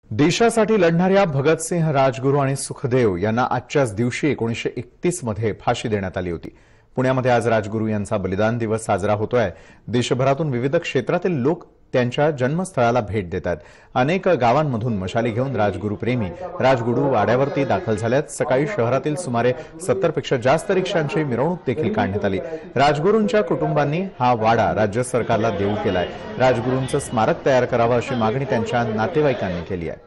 देशासाठी लढणाऱ्या भगतसिंह, राजगुरू आणि सुखदेव यांना आजच्याच दिवशी 1931 मध्ये फाशी देण्यात आली होती। पुण्यामध्ये आज राजगुरू यांचा बलिदान दिवस साजरा होतोय। देशभरातून विविध क्षेत्रातील लोक त्यांच्या जन्मस्थळाला भेट देतात। अनेक गावांमधून मशाली घेऊन राजगुरू प्रेमी राजगुरू वाड्यावरती दाखल झाल्यात। सकाळी शहरातील सुमारे 70 पेक्षा जास्त रिक्षांची मिरवणूक देखील काढण्यात आली। राजगुरूंच्या कुटुंबांनी हा वाडा राज्य सरकारला देऊ केलाय। राजगुरूंचं स्मारक तयार करावं अशी मागणी त्यांच्या नातेवाईकांनी केली आहे।